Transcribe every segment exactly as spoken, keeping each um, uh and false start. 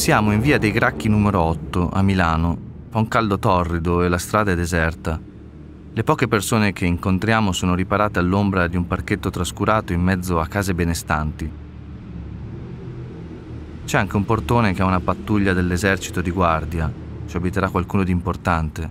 Siamo in via dei Gracchi numero otto, a Milano. Fa un caldo torrido e la strada è deserta. Le poche persone che incontriamo sono riparate all'ombra di un parchetto trascurato in mezzo a case benestanti. C'è anche un portone che ha una pattuglia dell'esercito di guardia. Ci abiterà qualcuno di importante.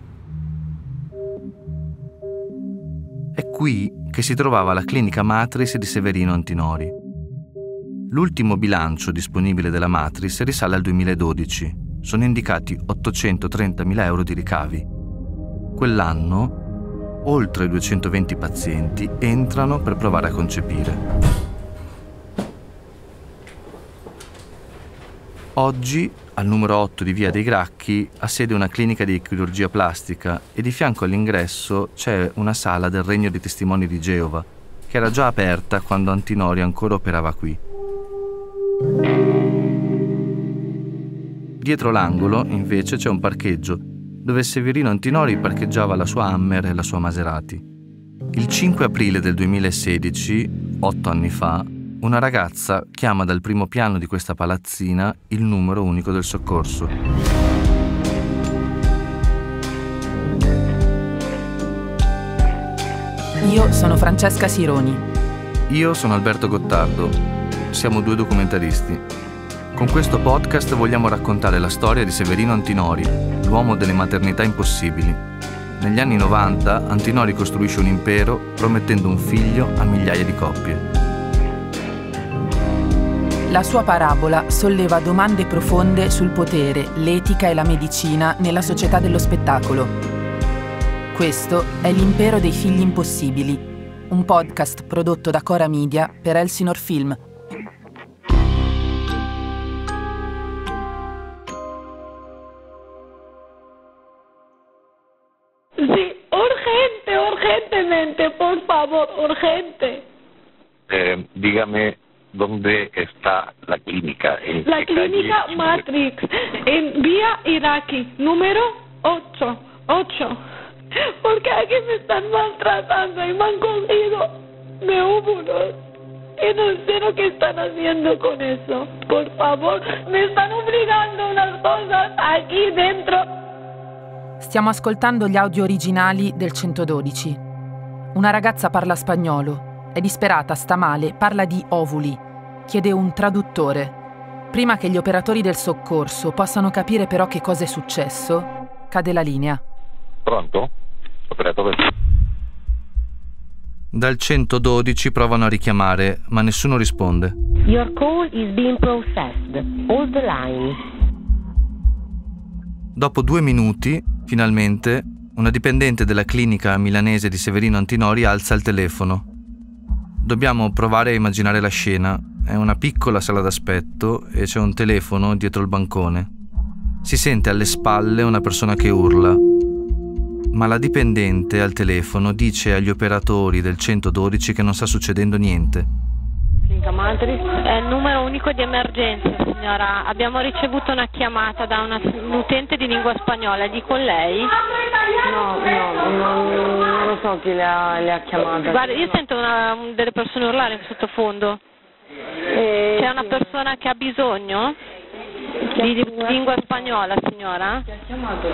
È qui che si trovava la clinica Matris di Severino Antinori. L'ultimo bilancio disponibile della Matris risale al duemiladodici. Sono indicati ottocentotrentamila euro di ricavi. Quell'anno, oltre duecentoventi pazienti entrano per provare a concepire. Oggi, al numero otto di via dei Gracchi, ha sede una clinica di chirurgia plastica e di fianco all'ingresso c'è una sala del Regno dei Testimoni di Geova, che era già aperta quando Antinori ancora operava qui. Dietro l'angolo, invece, c'è un parcheggio, dove Severino Antinori parcheggiava la sua Hummer e la sua Maserati. Il cinque aprile del duemilasedici, otto anni fa, una ragazza chiama dal primo piano di questa palazzina il numero unico del soccorso. Io sono Francesca Sironi. Io sono Alberto Gottardo. Siamo due documentaristi. Con questo podcast vogliamo raccontare la storia di Severino Antinori, l'uomo delle maternità impossibili. Negli anni novanta Antinori costruisce un impero promettendo un figlio a migliaia di coppie. La sua parabola solleva domande profonde sul potere, l'etica e la medicina nella società dello spettacolo. Questo è L'Impero dei figli impossibili, un podcast prodotto da Cora Media per Elsinore Film. Sí, urgente, urgentemente, por favor, urgente. Eh, dígame dónde está la clínica. ¿En La qué clínica calle? Matrix, en vía Iraqi, número ocho, ocho. Porque aquí me están maltratando y me han cogido de óvulos. Y no sé lo que están haciendo con eso. Por favor, me están obligando unas cosas aquí dentro. Stiamo ascoltando gli audio originali del centododici. Una ragazza parla spagnolo, è disperata, sta male, parla di ovuli, chiede un traduttore. Prima che gli operatori del soccorso possano capire però che cosa è successo, cade la linea. Pronto? Operatore. Dal centododici provano a richiamare, ma nessuno risponde. Your call is being processed. Hold the line. Dopo due minuti, finalmente, una dipendente della clinica milanese di Severino Antinori alza il telefono. Dobbiamo provare a immaginare la scena. È una piccola sala d'aspetto e c'è un telefono dietro il bancone. Si sente alle spalle una persona che urla. Ma la dipendente al telefono dice agli operatori del centododici che non sta succedendo niente. È il numero unico di emergenza, signora. Abbiamo ricevuto una chiamata da una, un utente di lingua spagnola. È di con lei? No, no, non, non lo so chi le ha, le ha chiamate. Guarda, io sento una, delle persone urlare in sottofondo. E... C'è una persona che ha bisogno di, di lingua spagnola, signora? Chi ha chiamato?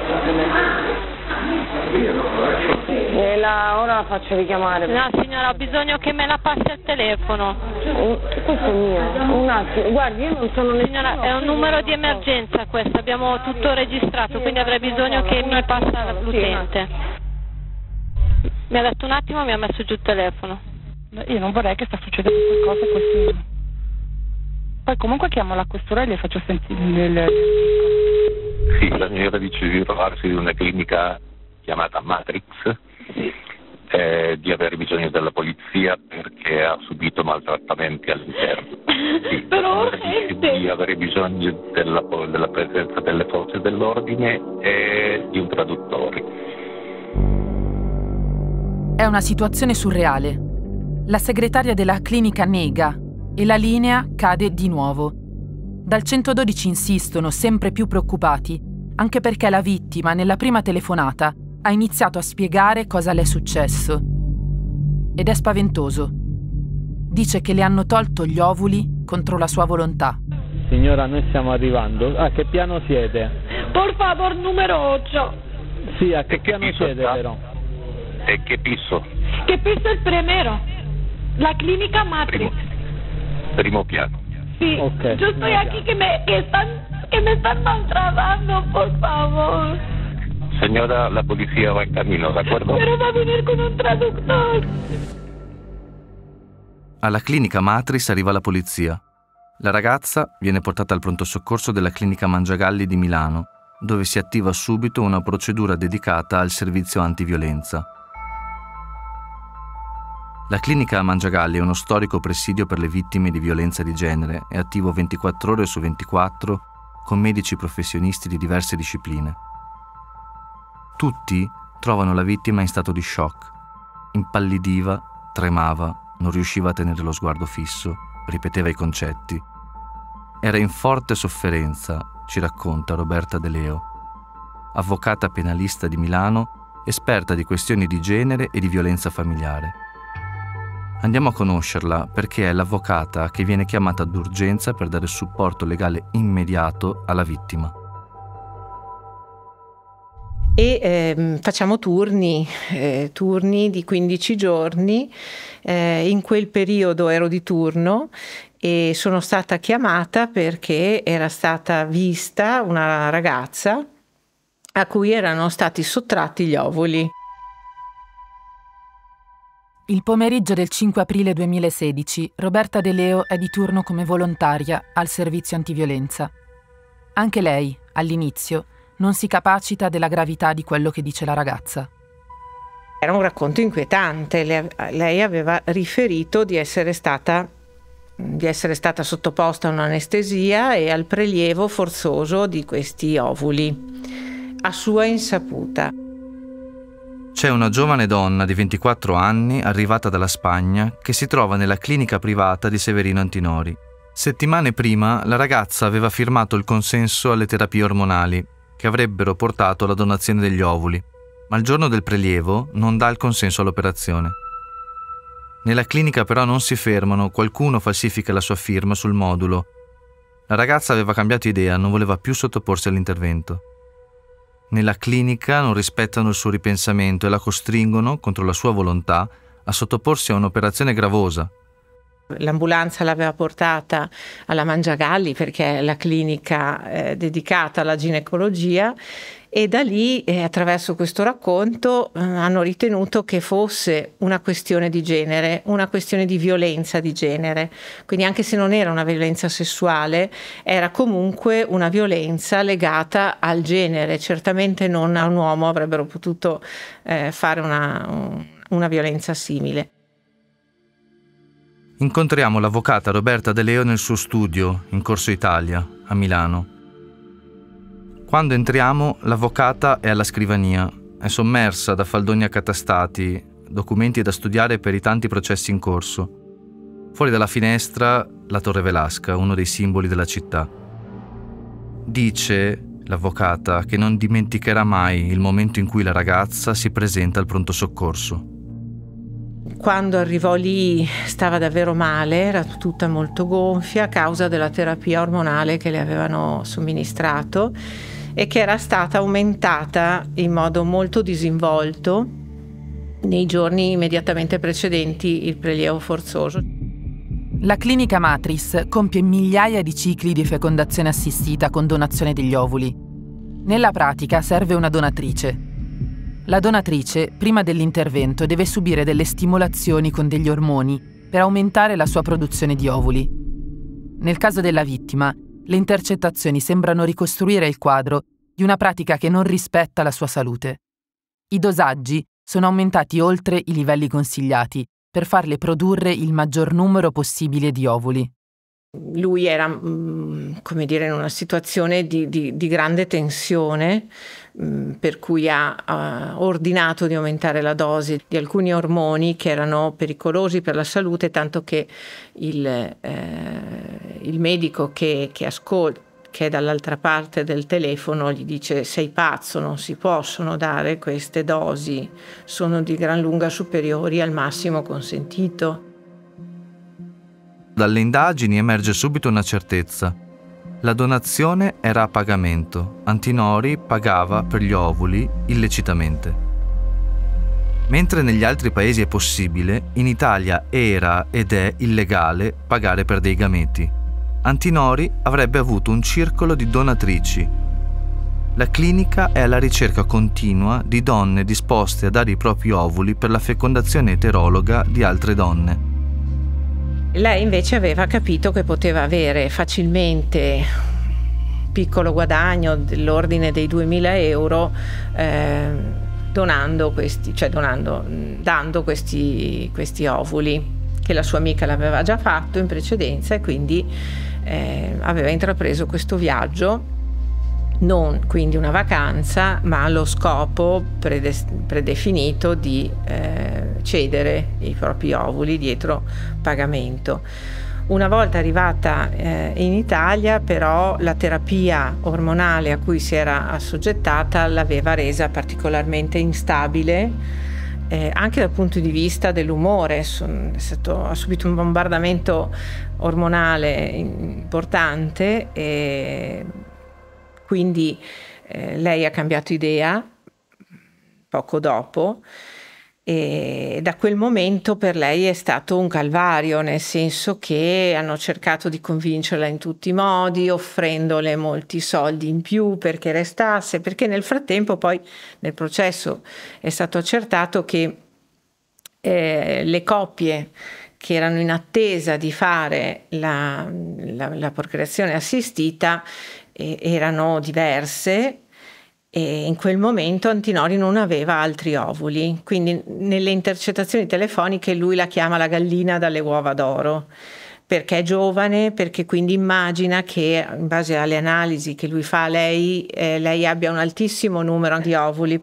E la, ora la faccio richiamare. No, signora, ho bisogno che me la passi al telefono. Questo è mio. Un attimo, guardi, io non sono nessuno. Signora, è un numero di emergenza questo, abbiamo tutto registrato, quindi avrei bisogno che mi passa l'utente. Mi ha detto un attimo e mi ha messo giù il telefono. Io non vorrei che sta succedendo qualcosa a questo. Poi comunque chiamo la questura e le faccio sentire il... Sì, la signora dice di trovarsi in una clinica chiamata Matrix, eh, di avere bisogno della polizia perché ha subito maltrattamenti all'interno. Sì, Però la signora dice di avere bisogno della, della presenza delle forze dell'ordine e di un traduttore. È una situazione surreale. La segretaria della clinica nega e la linea cade di nuovo. Dal centododici insistono, sempre più preoccupati, anche perché la vittima, nella prima telefonata, ha iniziato a spiegare cosa le è successo. Ed è spaventoso. Dice che le hanno tolto gli ovuli contro la sua volontà. Signora, noi stiamo arrivando. A che piano siete? Por favor, numero otto. Sì, a che, che piano piso siete sta? però? ¿E qué piso? ¿Qué piso es primero? La clínica Matrix. Primo, primo piano. Sí, Ok, yo estoy no, aquí ya. que me, que están, que me están maltratando, por favor. Señora, la policía va en camino, ¿de acuerdo? Pero va a venir con un traductor. Alla clinica Matrix arriva la polizia. La ragazza viene portata al pronto soccorso della clinica Mangiagalli di Milano, dove si attiva subito una procedura dedicata al servizio antiviolenza. La clinica Mangiagalli è uno storico presidio per le vittime di violenza di genere, è attivo ventiquattro ore su ventiquattro con medici professionisti di diverse discipline. Tutti trovano la vittima in stato di shock. Impallidiva, tremava, non riusciva a tenere lo sguardo fisso, ripeteva i concetti. Era in forte sofferenza, ci racconta Roberta De Leo, avvocata penalista di Milano, esperta di questioni di genere e di violenza familiare. Andiamo a conoscerla perché è l'avvocata che viene chiamata d'urgenza per dare supporto legale immediato alla vittima. E eh, facciamo turni, eh, turni di quindici giorni. Eh, in quel periodo ero di turno e sono stata chiamata perché era stata vista una ragazza a cui erano stati sottratti gli ovuli. Il pomeriggio del cinque aprile duemilasedici, Roberta De Leo è di turno come volontaria al servizio antiviolenza. Anche lei, all'inizio, non si capacita della gravità di quello che dice la ragazza. Era un racconto inquietante. Lei aveva riferito di essere stata, di essere stata sottoposta a un'anestesia e al prelievo forzoso di questi ovuli, a sua insaputa. C'è una giovane donna di ventiquattro anni arrivata dalla Spagna che si trova nella clinica privata di Severino Antinori. Settimane prima la ragazza aveva firmato il consenso alle terapie ormonali che avrebbero portato alla donazione degli ovuli, ma il giorno del prelievo non dà il consenso all'operazione. Nella clinica però non si fermano, qualcuno falsifica la sua firma sul modulo. La ragazza aveva cambiato idea, non voleva più sottoporsi all'intervento. Nella clinica non rispettano il suo ripensamento e la costringono, contro la sua volontà, a sottoporsi a un'operazione gravosa. L'ambulanza l'aveva portata alla Mangiagalli perché è la clinica eh, dedicata alla ginecologia e da lì, eh, attraverso questo racconto, eh, hanno ritenuto che fosse una questione di genere, una questione di violenza di genere. Quindi anche se non era una violenza sessuale, era comunque una violenza legata al genere. Certamente non a un uomo avrebbero potuto eh, fare una, una violenza simile. Incontriamo l'avvocata Roberta De Leo nel suo studio, in Corso Italia, a Milano. Quando entriamo, l'avvocata è alla scrivania, è sommersa da faldoni accatastati, documenti da studiare per i tanti processi in corso. Fuori dalla finestra, la Torre Velasca, uno dei simboli della città. Dice, l'avvocata, che non dimenticherà mai il momento in cui la ragazza si presenta al pronto soccorso. Quando arrivò lì stava davvero male, era tutta molto gonfia a causa della terapia ormonale che le avevano somministrato e che era stata aumentata in modo molto disinvolto nei giorni immediatamente precedenti il prelievo forzoso. La clinica Matrix compie migliaia di cicli di fecondazione assistita con donazione degli ovuli. Nella pratica serve una donatrice. La donatrice, prima dell'intervento, deve subire delle stimolazioni con degli ormoni per aumentare la sua produzione di ovuli. Nel caso della vittima, le intercettazioni sembrano ricostruire il quadro di una pratica che non rispetta la sua salute. I dosaggi sono aumentati oltre i livelli consigliati per farle produrre il maggior numero possibile di ovuli. Lui era, come dire, in una situazione di, di, di grande tensione, per cui ha, ha ordinato di aumentare la dose di alcuni ormoni che erano pericolosi per la salute, tanto che il, eh, il medico che, che ascolta, che è dall'altra parte del telefono, gli dice: sei pazzo, non si possono dare queste dosi, sono di gran lunga superiori al massimo consentito. Dalle indagini emerge subito una certezza. La donazione era a pagamento. Antinori pagava per gli ovuli illecitamente. Mentre negli altri paesi è possibile, in Italia era ed è illegale pagare per dei gameti. Antinori avrebbe avuto un circolo di donatrici. La clinica è alla ricerca continua di donne disposte a dare i propri ovuli per la fecondazione eterologa di altre donne. Lei invece aveva capito che poteva avere facilmente piccolo guadagno dell'ordine dei duemila euro eh, donando questi, cioè donando, dando questi, questi ovuli, che la sua amica l'aveva già fatto in precedenza, e quindi eh, aveva intrapreso questo viaggio, non quindi una vacanza, ma allo scopo predes- predefinito di eh, cedere i propri ovuli dietro pagamento. Una volta arrivata eh, in Italia, però, la terapia ormonale a cui si era assoggettata l'aveva resa particolarmente instabile, eh, anche dal punto di vista dell'umore. È stato, ha subito un bombardamento ormonale importante e quindi eh, lei ha cambiato idea poco dopo. E da quel momento per lei è stato un calvario, nel senso che hanno cercato di convincerla in tutti i modi, offrendole molti soldi in più perché restasse, perché nel frattempo poi nel processo è stato accertato che eh, le coppie che erano in attesa di fare la, la, la procreazione assistita eh, erano diverse. E in quel momento Antinori non aveva altri ovuli, quindi nelle intercettazioni telefoniche lui la chiama la gallina dalle uova d'oro, perché è giovane, perché quindi immagina che in base alle analisi che lui fa a lei, eh, lei abbia un altissimo numero di ovuli.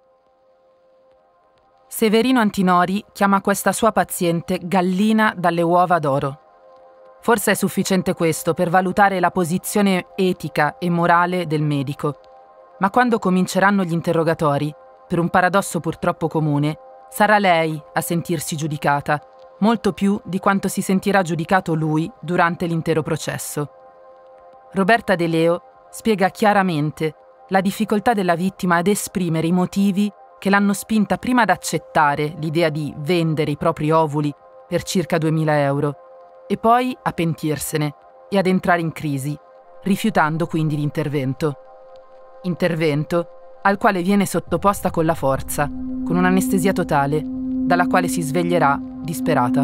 Severino Antinori chiama questa sua paziente gallina dalle uova d'oro. Forse è sufficiente questo per valutare la posizione etica e morale del medico. Ma quando cominceranno gli interrogatori, per un paradosso purtroppo comune, sarà lei a sentirsi giudicata, molto più di quanto si sentirà giudicato lui durante l'intero processo. Roberta De Leo spiega chiaramente la difficoltà della vittima ad esprimere i motivi che l'hanno spinta prima ad accettare l'idea di vendere i propri ovuli per circa duemila euro e poi a pentirsene e ad entrare in crisi, rifiutando quindi l'intervento. Intervento al quale viene sottoposta con la forza, con un'anestesia totale, dalla quale si sveglierà disperata.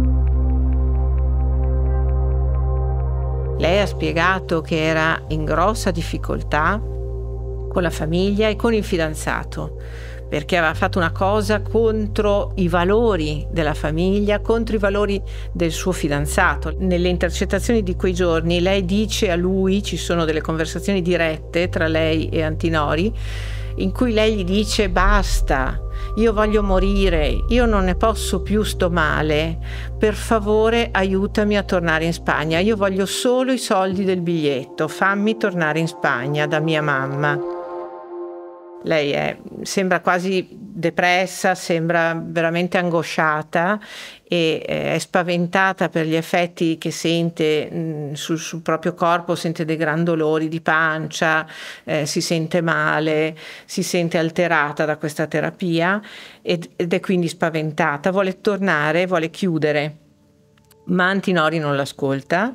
Lei ha spiegato che era in grossa difficoltà con la famiglia e con il fidanzato, perché aveva fatto una cosa contro i valori della famiglia, contro i valori del suo fidanzato. Nelle intercettazioni di quei giorni lei dice a lui, ci sono delle conversazioni dirette tra lei e Antinori, in cui lei gli dice: basta, io voglio morire, io non ne posso più, sto male, per favore aiutami a tornare in Spagna, io voglio solo i soldi del biglietto, fammi tornare in Spagna da mia mamma. Lei è, sembra quasi depressa, sembra veramente angosciata e è spaventata per gli effetti che sente mh, sul, sul proprio corpo, sente dei gran dolori di pancia, eh, si sente male, si sente alterata da questa terapia ed, ed è quindi spaventata, vuole tornare, vuole chiudere, ma Antinori non l'ascolta.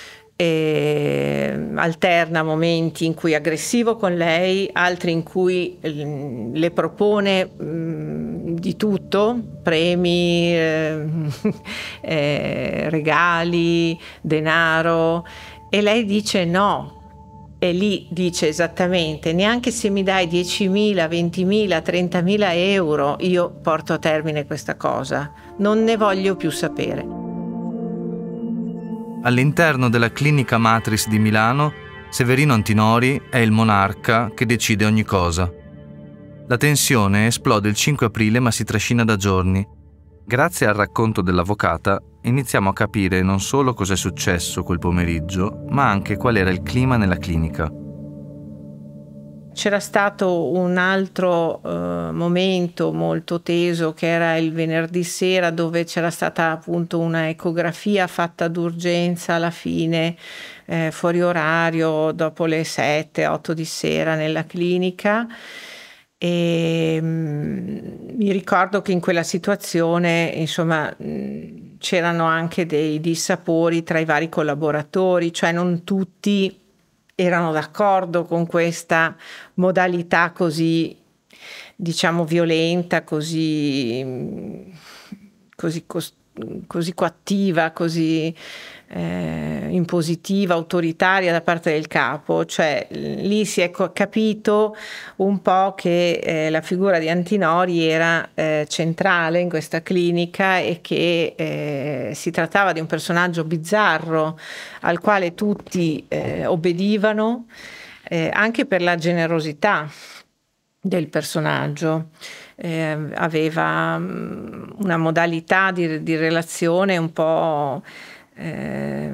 E alterna momenti in cui è aggressivo con lei, altri in cui le propone mh, di tutto, premi, eh, eh, regali, denaro, e lei dice no. E lì dice esattamente: neanche se mi dai diecimila, ventimila, trentamila euro io porto a termine questa cosa, non ne voglio più sapere. All'interno della clinica Matris di Milano, Severino Antinori è il monarca che decide ogni cosa. La tensione esplode il cinque aprile, ma si trascina da giorni. Grazie al racconto dell'avvocata iniziamo a capire non solo cosa è successo quel pomeriggio, ma anche qual era il clima nella clinica. C'era stato un altro eh, momento molto teso, che era il venerdì sera, dove c'era stata appunto una ecografia fatta d'urgenza alla fine eh, fuori orario dopo le sette otto di sera nella clinica. E mh, mi ricordo che in quella situazione, insomma, mh, c'erano anche dei dissapori tra i vari collaboratori, cioè non tutti erano d'accordo con questa modalità così, diciamo, violenta, così, così, così coattiva, così eh, impositiva, autoritaria da parte del capo. Cioè lì si è capito un po' che eh, la figura di Antinori era eh, centrale in questa clinica e che eh, si trattava di un personaggio bizzarro al quale tutti eh, obbedivano, eh, anche per la generosità del personaggio. Eh, aveva um, una modalità di, di relazione un po' eh,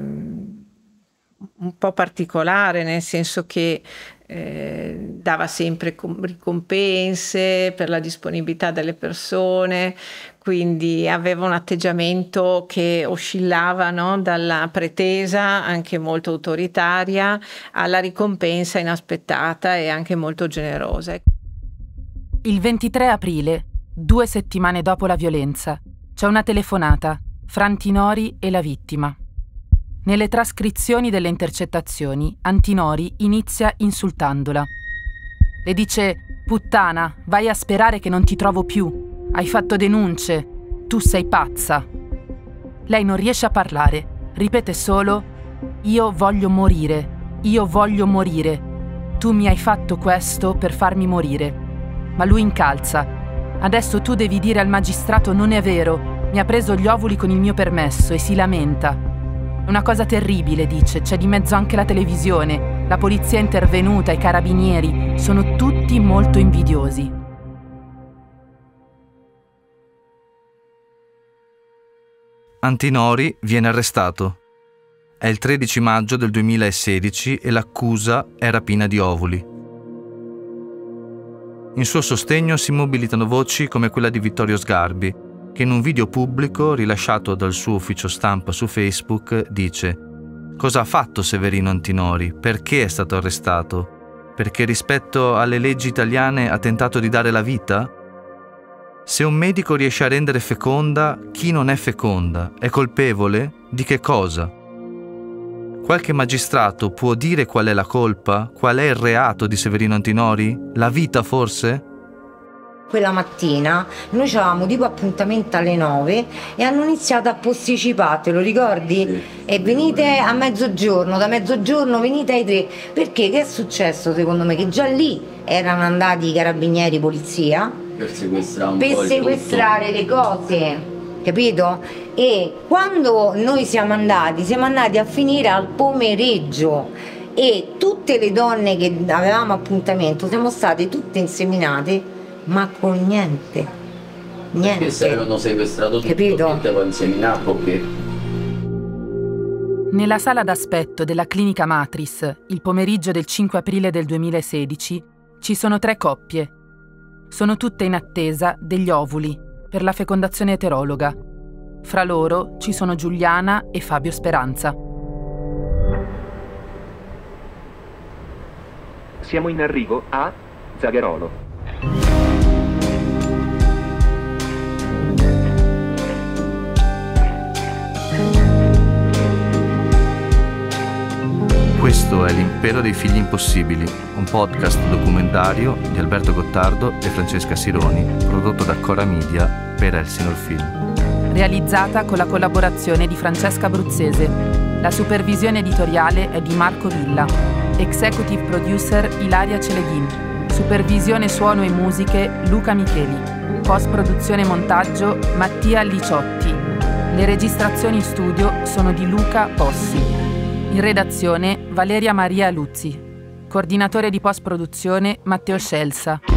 un po' particolare, nel senso che eh, dava sempre ricompense per la disponibilità delle persone, quindi aveva un atteggiamento che oscillava, no? Dalla pretesa anche molto autoritaria alla ricompensa inaspettata e anche molto generosa. Il ventitré aprile, due settimane dopo la violenza, c'è una telefonata fra Antinori e la vittima. Nelle trascrizioni delle intercettazioni, Antinori inizia insultandola. Le dice: «Puttana, vai a sperare che non ti trovo più. Hai fatto denunce. Tu sei pazza». Lei non riesce a parlare, ripete solo: «Io voglio morire, io voglio morire. Tu mi hai fatto questo per farmi morire». Ma lui incalza: «Adesso tu devi dire al magistrato non è vero, mi ha preso gli ovuli con il mio permesso», e si lamenta. «È una cosa terribile», dice, «c'è di mezzo anche la televisione, la polizia è intervenuta, i carabinieri, sono tutti molto invidiosi». Antinori viene arrestato. È il tredici maggio del duemilasedici e l'accusa è rapina di ovuli. In suo sostegno si mobilitano voci come quella di Vittorio Sgarbi, che in un video pubblico rilasciato dal suo ufficio stampa su Facebook dice: «Cosa ha fatto Severino Antinori? Perché è stato arrestato? Perché rispetto alle leggi italiane ha tentato di dare la vita? Se un medico riesce a rendere feconda chi non è feconda, è colpevole? Di che cosa? Qualche magistrato può dire qual è la colpa? Qual è il reato di Severino Antinori? La vita forse?» Quella mattina noi avevamo tipo appuntamento alle nove e hanno iniziato a posticipare, te lo ricordi? Sì. E venite a mezzogiorno, da mezzogiorno venite ai tre. Perché? Che è successo secondo me? Che già lì erano andati i carabinieri, polizia, per sequestrare, un per po sequestrare le cose. Capito? E quando noi siamo andati, siamo andati a finire al pomeriggio e tutte le donne che avevamo appuntamento siamo state tutte inseminate, ma con niente. Niente. Perché se avevano sequestrato tutto, capito? Potevano inseminare perché? Nella sala d'aspetto della clinica Matris, il pomeriggio del cinque aprile del duemilasedici, ci sono tre coppie. Sono tutte in attesa degli ovuli per la fecondazione eterologa. Fra loro ci sono Giuliana e Fabio Speranza. Siamo in arrivo a Zagherolo. Questo è L'impero dei figli impossibili, un podcast documentario di Alberto Gottardo e Francesca Sironi, prodotto da Cora Media per Elsinore Film. Realizzata con la collaborazione di Francesca Bruzzese. La supervisione editoriale è di Marco Villa. Executive producer Ilaria Celeghin. Supervisione suono e musiche Luca Micheli. Post-produzione e montaggio Mattia Liciotti. Le registrazioni in studio sono di Luca Possi. In redazione Valeria Maria Luzzi. Coordinatore di post-produzione Matteo Scelsa.